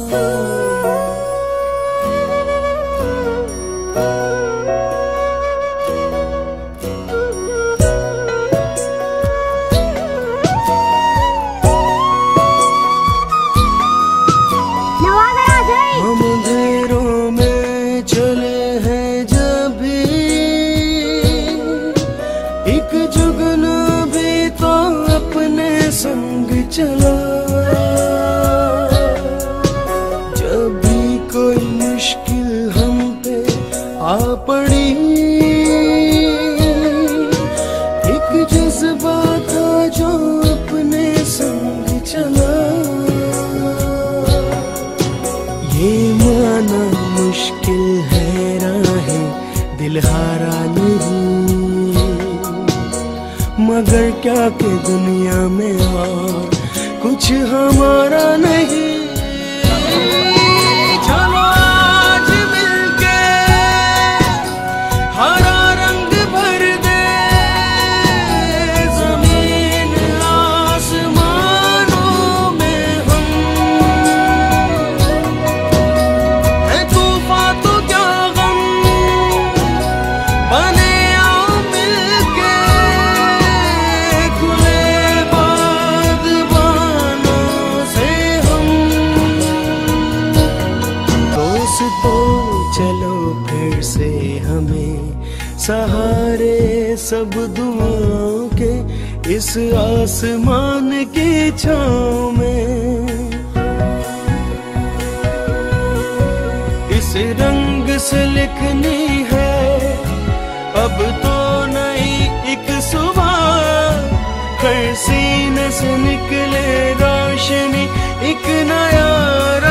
चला जब भी कोई मुश्किल हम पे आ पड़ी, एक जज्बा था जो अपने संग चला। ये माना मुश्किल है राहें दिल हारा नहीं, मगर क्या के दुनिया में और कुछ हमारा नहीं। चलो आज मिलके हरा रंग भर दे जमीन आसमानों में हम, है तूफान तो क्या गम, बने आओ मिलके खुले तो चलो फिर से हमें सहारे सब दुआओं के इस आसमान की छाँव में, इस रंग से लिखनी है अब तो नई एक सुबह, हर सीने से निकले रोशनी एक नया